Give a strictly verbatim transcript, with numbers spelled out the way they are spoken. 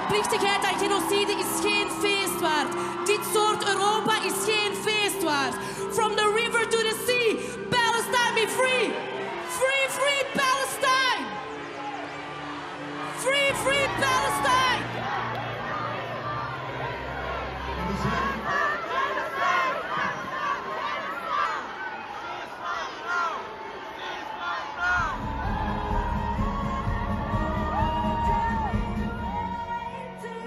medeplichtigheid aan genocide is geen feestwaard. Dit soort Europa is geen